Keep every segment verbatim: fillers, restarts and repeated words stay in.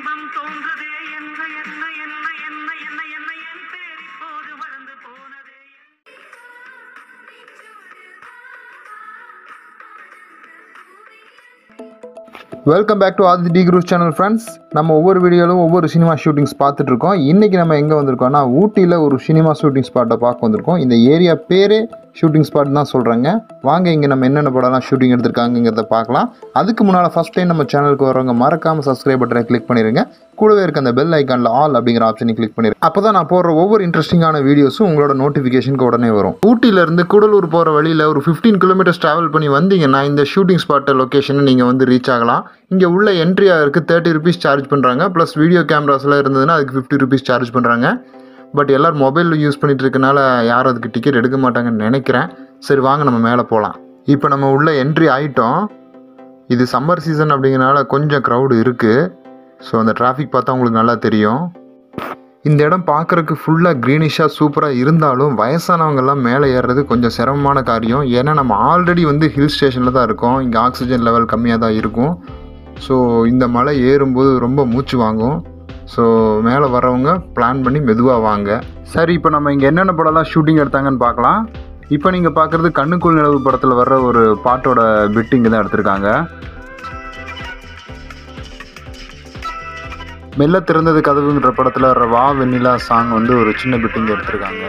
தெய்வம் தோன்றதே என்ன என்ன என்ன என்ன என்ன என்ன என் பேர் இப்போது வளர்ந்து போனதே. Welcome back to Aadhi D Cruz channel friends. நம்ம ஒவ்வொரு வீடியோவிலும் ஒவ்வொரு சினிமா ஷூட்டிங் பார்த்துட்டு இருக்கோம். இன்றைக்கி நம்ம எங்கே வந்திருக்கோம்னா ஊட்டியில் ஒரு சினிமா ஷூட்டிங் ஸ்பாட்டை பார்க்க வந்திருக்கோம். இந்த ஏரியா பேரே ஷூட்டிங் ஸ்பாட் தான் சொல்கிறாங்க. வாங்க இங்கே நம்ம என்னென்ன படம்லாம் ஷூட்டிங் எடுத்திருக்காங்கிறத பார்க்கலாம். அதுக்கு முன்னால் ஃபஸ்ட் டைம் நம்ம சேனலுக்கு வரவங்க மறக்காமல் சப்ஸ்கிரைப் பட்டனை கிளிக் பண்ணிடுங்க. கூடவே இருக்க அந்த பெல் ஐக்கானில் ஆல் அப்படிங்கிற ஆப்ஷனை கிளிக் பண்ணிடுங்க. அப்போ தான் நான் போடுற ஒவ்வொரு இன்ட்ரெஸ்டிங்கான வீடியோஸும் உங்களோட நோட்டிஃபிகேஷனுக்கு உடனே வரும். ஊட்டியிலேருந்து கூடலூர் போகிற வழியில் ஒரு ஃபிஃப்டீன் கிலோமீட்டர்ஸ் ட்ராவல் பண்ணி வந்தீங்கன்னா இந்த ஷூட்டிங் ஸ்பாட்டை லொக்கேஷனை நீங்கள் வந்து ரீச் ஆகலாம். இங்கே உள்ள என்ட்ரி ஆகிறதுக்கு தேர்ட்டி ருபீஸ் சார்ஜ் பண்ணுறாங்க. ப்ளஸ் வீடியோ கேமராஸ்லாம் இருந்ததுன்னா அதுக்கு ஃபிஃப்டி ருபீஸ் சார்ஜ் பண்ணுறாங்க. பட் எல்லோரும் மொபைல் யூஸ் பண்ணிகிட்டு இருக்கனால யாரும் அதுக்கு டிக்கெட் எடுக்க மாட்டாங்கன்னு நினைக்கிறேன். சரி வாங்க நம்ம மேலே போகலாம். இப்போ நம்ம உள்ள என்ட்ரி ஆகிட்டோம். இது சம்மர் சீசன் அப்படிங்கிறனால கொஞ்சம் க்ரௌடு இருக்குது. ஸோ அந்த டிராஃபிக் பார்த்தா உங்களுக்கு நல்லா தெரியும். இந்த இடம் பார்க்குறதுக்கு ஃபுல்லாக க்ரீனிஷாக சூப்பராக இருந்தாலும் வயசானவங்கெல்லாம் மேலே ஏறுறது கொஞ்சம் சிரமமான காரியம். ஏன்னா நம்ம ஆல்ரெடி வந்து ஹில் ஸ்டேஷனில் தான் இருக்கோம். இங்கே ஆக்சிஜன் லெவல் கம்மியாக தான் இருக்கும். ஸோ இந்த மலை ஏறும்போது ரொம்ப மூச்சு வாங்கும். ஸோ மேலே வரவங்க பிளான் பண்ணி மெதுவாக வாங்க. சரி, இப்போ நம்ம இங்கே என்னென்ன படம்லாம் ஷூட்டிங் எடுத்தாங்கன்னு பார்க்கலாம். இப்போ நீங்கள் பார்க்குறது கண்ணுக்குள் நிலவு படத்தில் வர்ற ஒரு பாட்டோட பிட் இங்கே தான் எடுத்திருக்காங்க. மெல்ல திறந்தது கதவுங்கிற படத்தில் வர்ற வா வெண்ணிலா சாங் வந்து ஒரு சின்ன பிட்டிங் எடுத்திருக்காங்க.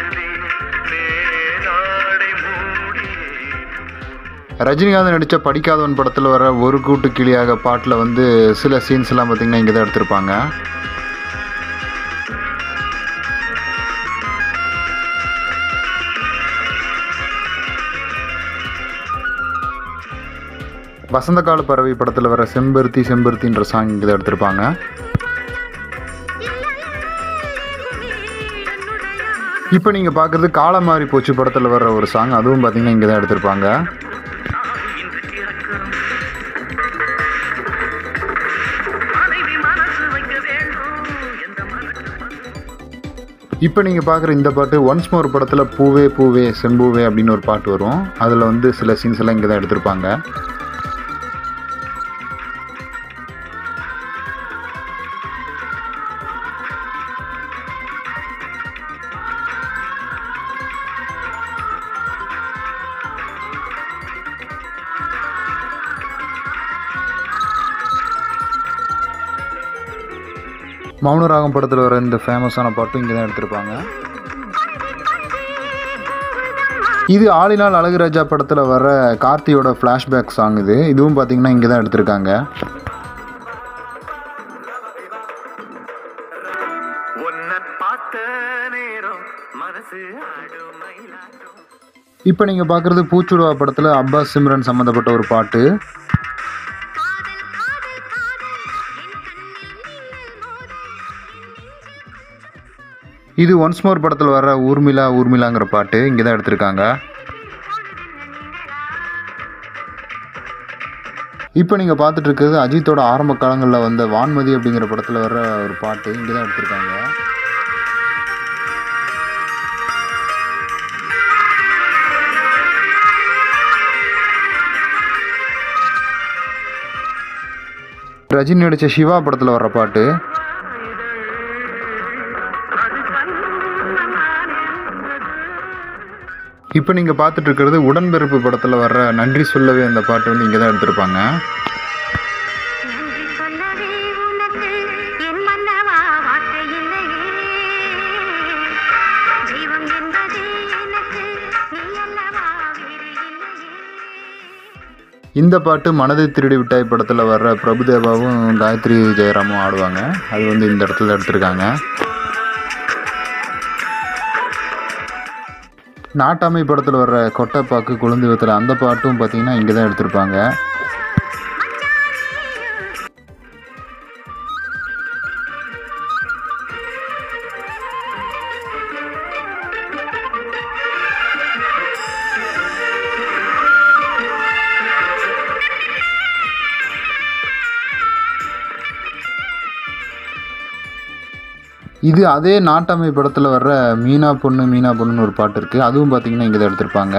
ரஜினிகாந்த் நடித்த படிக்காதவன் படத்தில் வர ஒரு கூட்டு கிளியாக பாட்டில் வந்து சில சீன்ஸ் எல்லாம் பார்த்திங்கன்னா இங்கே தான் எடுத்திருப்பாங்க. வசந்த கால பறவை படத்தில் வர செம்பருத்தி செம்பருத்தின்ற சாங் இங்கே தான் எடுத்திருப்பாங்க. இப்போ நீங்கள் பார்க்குறது காலம் மாறி போச்சு படத்தில் வர்ற ஒரு சாங், அதுவும் பார்த்திங்கன்னா இங்கே தான் எடுத்திருப்பாங்க. இப்போ நீங்கள் பார்க்குற இந்த பாட்டு ஒன்ஸ் மோர் படத்தில் பூவே பூவே செம்பூவே அப்படின்னு ஒரு பாட்டு வரும். அதில் வந்து சில சீன்ஸ் எல்லாம் இங்கே தான் எடுத்திருப்பாங்க. மௌனராகம் படத்தில் வர இந்த ஃபேமஸான பாட்டும் இங்கே தான் எடுத்திருப்பாங்க. இது ஆளினால் அழகுராஜா படத்தில் வர கார்த்தியோட ஃப்ளாஷ்பேக் சாங். இது இதுவும் பார்த்தீங்கன்னா இங்கே தான் எடுத்திருக்காங்க. இப்போ நீங்கள் பார்க்குறது பூச்சுடுவா படத்தில் அப்பாஸ் சிம்ரன் சம்மந்தப்பட்ட ஒரு பாட்டு. இது ஒன்ஸ் மோர் படத்தில் வர ஊர்மிளா ஊர்மிளாங்கிற பாட்டு இங்கே தான் எடுத்திருக்காங்க. இப்போ நீங்கள் பார்த்துட்டு இருக்கிறது அஜித்தோட ஆரம்ப காலங்களில் வந்த வான்மதி அப்படிங்கிற படத்தில் வர ஒரு பாட்டு இங்கே தான் எடுத்திருக்காங்க. ரஜினி நடித்த சிவா படத்தில் வர்ற பாட்டு. இப்போ நீங்கள் பார்த்துட்டு இருக்கிறது உடன்பிறப்பு படத்தில் வர்ற நன்றி சொல்லவே அந்த பாட்டு வந்து இங்கே தான் எடுத்திருப்பாங்க. இந்த பாட்டு மனதை திருடி விட்டாய் படத்தில் வர்ற பிரபுதேவாவும் காயத்ரி ஜெயராமும் ஆடுவாங்க. அது வந்து இந்த இடத்துல எடுத்திருக்காங்க. நாட்டாமை படத்தில் வர்ற கொட்டைப்பாக்கு குழந்தைவத்தில் அந்த பாட்டும் பார்த்தீங்கன்னா இங்கே தான் எடுத்திருப்பாங்க. இது அதே நாட்டாமை படத்தில் வர்ற மீனா பொண்ணு மீனா பொண்ணுன்னு ஒரு பாட்டு இருக்குது. அதுவும் பார்த்தீங்கன்னா இங்கே தான் எடுத்திருப்பாங்க.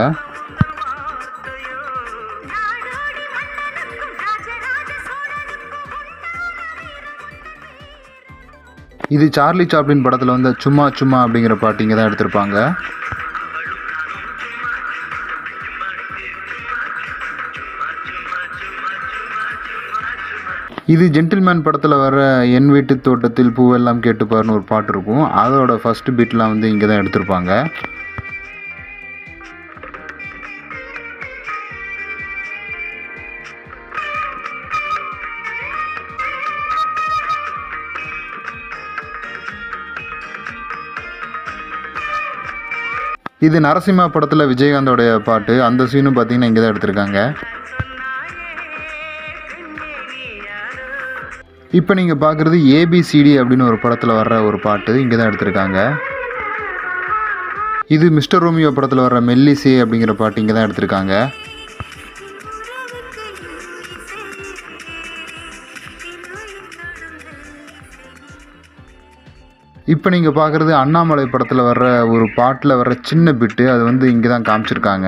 இது சார்லி சாப்ளின் படத்தில் வந்து சும்மா சும்மா அப்படிங்கிற பாட்டு இங்கே தான் எடுத்திருப்பாங்க. இது ஜென்டில்மேன் படத்தில் வர என் வீட்டு தோட்டத்தில் பூவெல்லாம் கேட்டுப்பாருன்னு ஒரு பாட்டு இருக்கும். அதோட ஃபர்ஸ்ட் பீட்லாம் வந்து இங்கே தான் எடுத்திருப்பாங்க. இது நரசிம்மா படத்தில் விஜயகாந்தோடைய பாட்டு. அந்த சீனும் பார்த்தீங்கன்னா இங்கே தான் எடுத்திருக்காங்க. இப்போ நீங்கள் பார்க்குறது ஏபிசிடி அப்படின்னு ஒரு படத்தில் வர்ற ஒரு பாட்டு இங்கே தான் எடுத்திருக்காங்க. இது மிஸ்டர் ரோமியோ படத்தில் வர்ற மெல்லிசே அப்படிங்கிற பாட்டு இங்கே தான் எடுத்திருக்காங்க. இப்போ நீங்கள் பார்க்குறது அண்ணாமலை படத்தில் வர்ற ஒரு பாட்டில் வர்ற சின்ன பிட்டு, அது வந்து இங்கே தான் காமிச்சிருக்காங்க.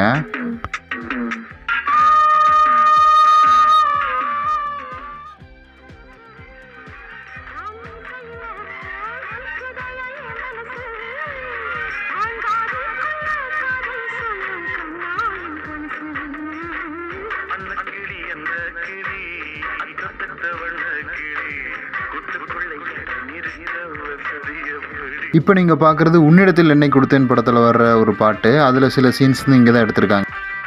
இப்போ நீங்கள் பார்க்குறது உன்னிடத்தில் என்னை கொடுத்தேன் படத்தில் வர்ற ஒரு பாட்டு. அதில் சில சீன்ஸ் இங்கே தான் எடுத்திருக்காங்க.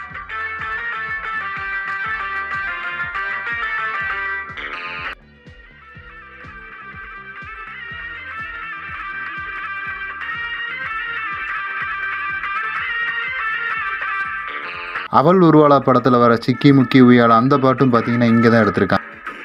அவள் உருவாளா படத்தில் வர சிக்கி முக்கி உயாளா அந்த பாட்டும் பார்த்தீங்கன்னா இங்கே தான் எடுத்திருக்காங்க.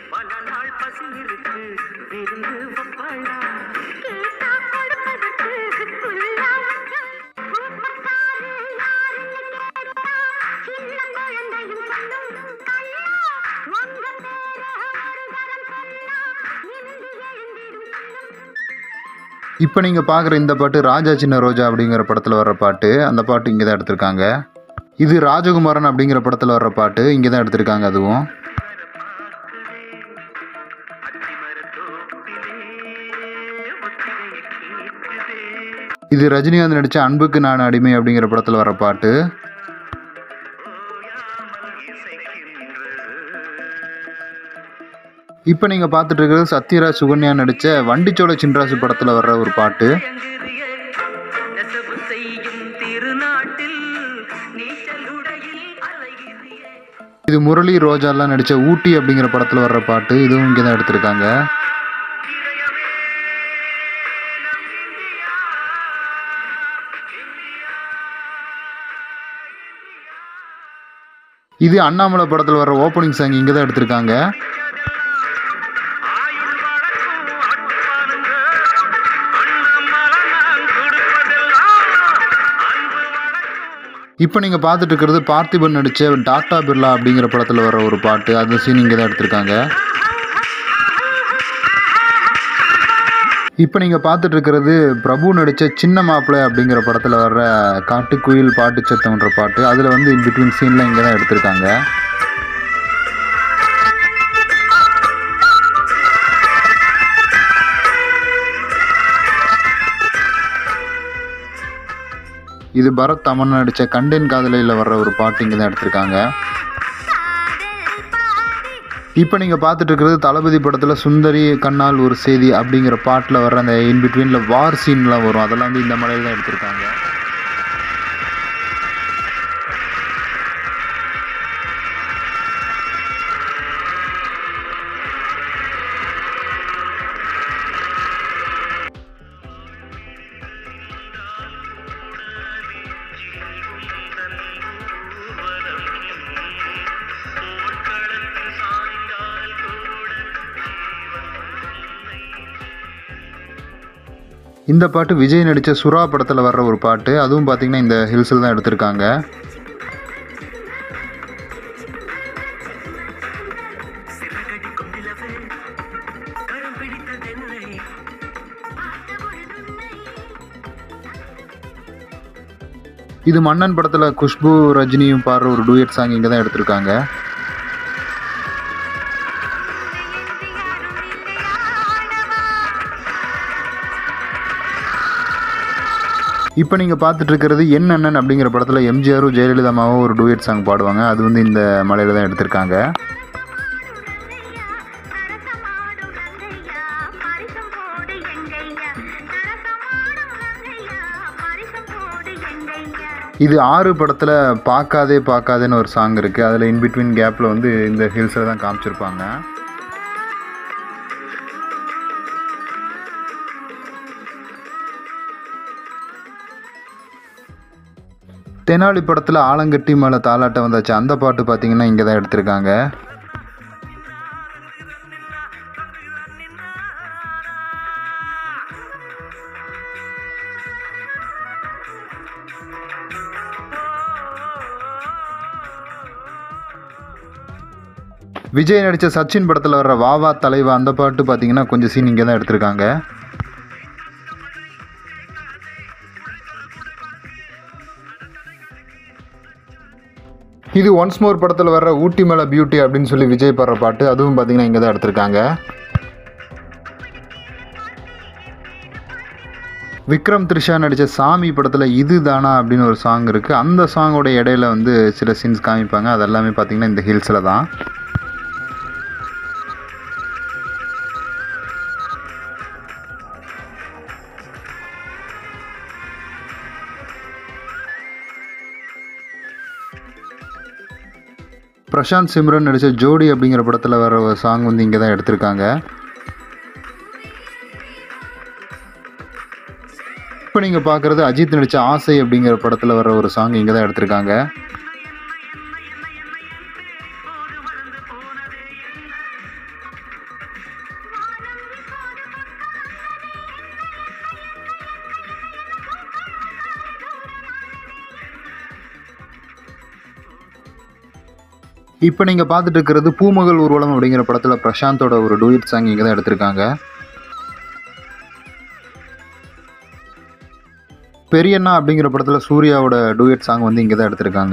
இப்போ நீங்கள் பார்க்குற இந்த பாட்டு ராஜா சின்ன ரோஜா அப்படிங்கிற படத்தில் வர்ற பாட்டு. அந்த பாட்டு இங்கே தான் எடுத்திருக்காங்க. இது ராஜகுமாரன் அப்படிங்கிற படத்தில் வர்ற பாட்டு இங்கே தான் எடுத்திருக்காங்க. அதுவும் இது ரஜினிகாந்த் நடித்த அன்புக்கு நான் அடிமை அப்படிங்கிற படத்தில் வர்ற பாட்டு. இப்போ நீங்கள் பார்த்துட்டு இருக்கிறது சத்யராஜ் சுகன்யா நடித்த வண்டிச்சோலை சின்ராசு படத்தில் வர்ற ஒரு பாட்டு. இது முரளி ரோஜாலாம் நடித்த ஊட்டி அப்படிங்கிற படத்தில் வர்ற பாட்டு. இதுவும் இங்கே தான் எடுத்திருக்காங்க. இது அண்ணாமலை படத்தில் வர்ற ஓப்பனிங் சாங் இங்கே தான் எடுத்திருக்காங்க. இப்போ நீங்கள் பார்த்துட்டு இருக்கிறது பார்த்திபன் நடித்த டாட்டா பிர்லா அப்படிங்கிற படத்தில் வர ஒரு பாட்டு. அந்த சீன் இங்கே தான் எடுத்திருக்காங்க. இப்போ நீங்கள் பார்த்துட்டு இருக்கிறது பிரபு நடித்த சின்ன மாப்பிள்ளை அப்படிங்கிற படத்தில் வர்ற காட்டுக்குயில் பாட்டு சத்தம்ன்ற பாட்டு. அதில் வந்து இன் பிட்வீன் சீன்லாம் இங்கே தான் எடுத்திருக்காங்க. இது பரத் அமன் நடித்த கண்டேன் காதலையில் வர்ற ஒரு பாட்டு இங்கே தான் எடுத்திருக்காங்க. இப்போ நீங்கள் பார்த்துட்டு இருக்கிறது தளபதி படத்தில் சுந்தரி கண்ணால் ஒரு செய்தி அப்படிங்கிற பாட்டில் வர்ற அந்த இன் பிட்வீனில் வார் சீன்லாம் வரும். அதெல்லாம் வந்து இந்த மலையில் தான் எடுத்திருக்காங்க. இந்த பாட்டு விஜய் நடித்த சுறா படத்தில் வர்ற ஒரு பாட்டு. அதுவும் பார்த்திங்கன்னா இந்த ஹில்ஸில் தான் எடுத்திருக்காங்க. இது மன்னன் படத்தில் குஷ்பு ரஜினியும் பாடுற ஒரு டூயட் சாங் இங்கே தான் எடுத்திருக்காங்க. இப்போ நீங்கள் பார்த்துட்டு இருக்கிறது என் அண்ணன் அப்படிங்கிற படத்தில் எம்ஜிஆரும் ஜெயலலிதாமாவும் ஒரு டூயட் சாங் பாடுவாங்க. அது வந்து இந்த மலையில் தான் எடுத்திருக்காங்க. இது ஆறு படத்தில் பார்க்காதே பார்க்காதேன்னு ஒரு சாங் இருக்குது. அதில் இன்பிட்வீன் கேப்பில் வந்து இந்த ஹில்ஸில் தான் காமிச்சிருப்பாங்க. தெனாலி படத்தில் ஆலங்கட்டி மேலே தாலாட்ட வந்தாச்சு, அந்த பாட்டு பார்த்தீங்கன்னா இங்கே தான் எடுத்திருக்காங்க. விஜய் நடித்த சச்சின் படத்தில் வர்ற வாவா தலைவா அந்த பாட்டு பார்த்தீங்கன்னா கொஞ்சம் சீன் இங்கே தான் எடுத்திருக்காங்க. இது ஒன்ஸ் மோர் படத்தில் வர்ற ஊட்டி மேலே பியூட்டி அப்படின்னு சொல்லி விஜய் பாடுற பாட்டு, அதுவும் பார்த்தீங்கன்னா இங்கே தான் எடுத்திருக்காங்க. விக்ரம் த்ரிஷா நடித்த சாமி படத்தில் இது தானா அப்படின்னு ஒரு சாங் இருக்குது. அந்த சாங்கோட இடையில வந்து சில சீன்ஸ் காமிப்பாங்க. அது எல்லாமே பார்த்தீங்கன்னா இந்த ஹில்ஸில் தான். பிரசாந்த் சிம்ரன் நடித்த ஜோடி அப்படிங்கிற படத்தில் வர ஒரு சாங் வந்து இங்கே தான் எடுத்திருக்காங்க. இப்போ நீங்கள் பார்க்குறது அஜித் நடித்த ஆசை அப்படிங்கிற படத்தில் வர ஒரு சாங் இங்கே தான் எடுத்திருக்காங்க. இப்போ நீங்கள் பார்த்துட்டு இருக்கிறது பூமகள் ஊர்வலம் அப்படிங்கிற படத்தில் பிரசாந்தோட ஒரு டூயட் சாங் இங்கே தான் எடுத்திருக்காங்க. பெரியண்ணா அப்படிங்கிற படத்தில் சூர்யாவோட டூயட் சாங் வந்து இங்கே தான் எடுத்திருக்காங்க.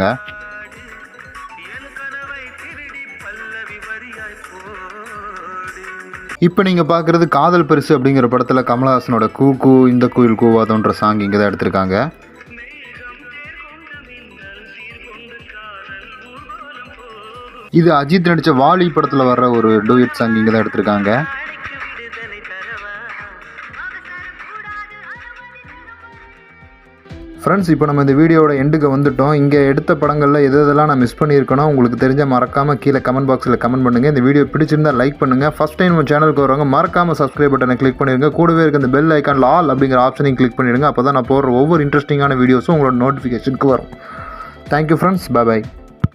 இப்போ நீங்கள் பார்க்குறது காதல் பரிசு அப்படிங்கிற படத்தில் கமலஹாசனோட கூ கூ இந்த கோயில் கூவாதோன்ற சாங் இங்கே தான் எடுத்திருக்காங்க. இது அஜித் நடித்த வாலி படத்தில் வர்ற ஒரு டூயட் சாங் இங்கே தான் எடுத்திருக்காங்க. ஃப்ரெண்ட்ஸ், இப்போ நம்ம இந்த வீடியோட எண்டுக்கு வந்துட்டோம். இங்கே எடுத்த படங்களில் எது எதெல்லாம் நான் மிஸ் பண்ணியிருக்கணும் உங்களுக்கு தெரிஞ்சால் மறக்காமல் கீழே கமெண்ட் பாக்ஸில் கமெண்ட் பண்ணுங்கள். இந்த வீடியோ பிடிச்சிருந்தால் லைக் பண்ணுங்கள். ஃபஸ்ட் டைம் நம்ம சேனலுக்கு வரவங்க மறக்காமல் சப்ஸ்கிரைப் பட்டனை கிளிக் பண்ணிடுங்க. கூடவே இருக்க இந்த பெல் ஐக்கானில் ஆல் அப்படிங்கிற ஆப்ஷனையும் கிளிக் பண்ணிடுங்க. அப்போ தான் நான் போடுற ஒவ்வொரு இன்ட்ரெஸ்டிங்கான வீடியோஸும் உங்களோட நோட்டிஃபிகேஷனுக்கு வரும். Thank you friends, bye by.